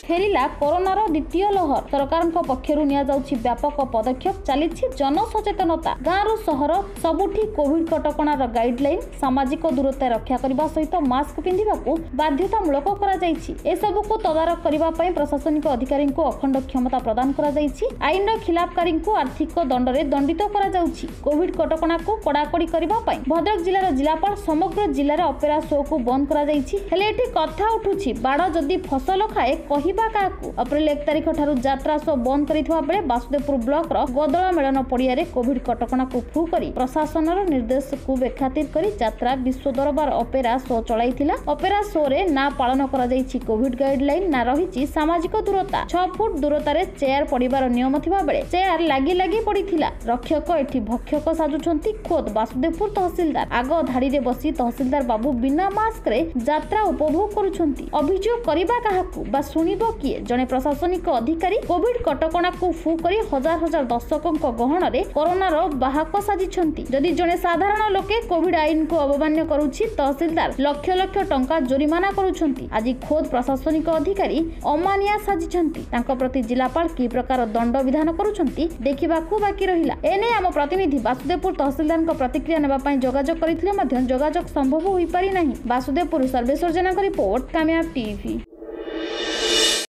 फेरिला कोरोनार द्वितीय लहर सरकार पक्षरु निया जाउछि व्यापक पदक्षेप चलिछि जनसचेतनता गाँव सहर सबुठी कोविड कटकणार गाइडलाइन सामाजिक दूरता रक्षा करने सहित मास्क पिंधिबाकू बाध्यतामूलक करा जाइछि ए सबको तदारक करबा पई प्रशासनिक अधिकारी को अखंड क्षमता प्रदान करा जाइछि आईन खिलाफकारी को आर्थिक दंड रे दंडित करा जाउछि कोविड कटकणा को कड़ाकड़ी करबा पई भद्रक जिल्लार जिलापाल समग्र जिल्लार ऑपेरा शो को बंद करा जाइछि हेले एठी कथा उठुछि बाड़ जदि फसल खाए कहिबा काकू अप्रैल 1 तारिख ठारू यात्रा शो बंद करिथवा बेले बासुदेवपुर ब्लॉक रो गोदला मेलन पड़िया रे कोविड कटकणा को फू करी प्रशासनर निर्देश को बेखातिर करी यात्रा विश्व दरबार ऑपेरा शो चलाइथिला ऑपेरा शो रे ना पालन करा जाइछि कोविड गाइडलाइन ना रहिछि सामाजिक दूरता 6 फुट दूरता रे चेयर पडिबार नियम थिबा बेले चेयर लागी पडिथिला रक्षक एठी भक्षक साजुछंती खोद बासुदेवपुर तहसीलदार आग धाड़ी रे बसी तहसीलदार बाबू बिना मास्क रे यात्रा उपभोग करुछंती अभियोग करिबा काहाकू बा सुनिबो किए जने प्रशासनिक अधिकारी कोविड कटकणा को फू करी हजार हजार दर्शकों गहन रे कोरोना रो बाहक साजिछंती जदि जने साधारण लोके कोविड आईन को अवमान्य करूछि तहसीलदार लक्ष लक्ष टंका जुरिमाना करूछंती आज खोद प्रशासनिक अधिकारी अमानिया साजिछंती तांको प्रति जिलापाल की प्रकार दंड विधान करूछंती देखिबाकू बाकी रहिला एने हम प्रतिनिधि बासुदेवपुर तहसीलदार को प्रतिक्रिया नेबा पई जोगाजोग करिथिले मध्य जोगाजोग संभव होई पारि नाही बासुदेवपुर सर्वेश्वर जना को रिपोर्ट कामयाब टीवी।